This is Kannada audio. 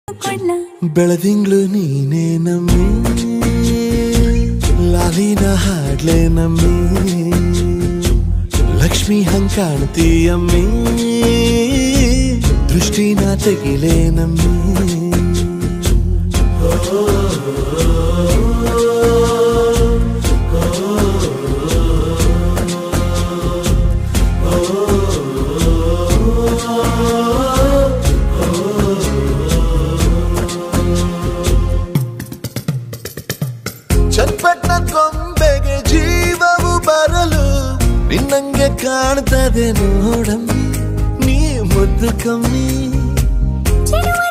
ಬೆಳದಿಂಗ್ಳು ನೀನೇ ನಮ್ಮಿ ಲಾಲಿನ ಹಾಡ್ಲೆ ನಮ್ಮಿ ಲಕ್ಷ್ಮಿ ಹಂಗ್ ಕಾಣ್ತೀಯಮ್ಮಿ ದೃಷ್ಟಿನ ತೆಗಿಲೆ ನಮ್ಮಿ ಚಟ್ಪಟ್ನ ಕೊಂಬೆಗೆ ಜೀವವು ಬರಲು ನಿನ್ನಂಗೆ ಕಾಣ್ತದೆ ನೋಡಮ್ಮಿ ನೀ ಮುದ್ದು ಕಮ್ಮಿ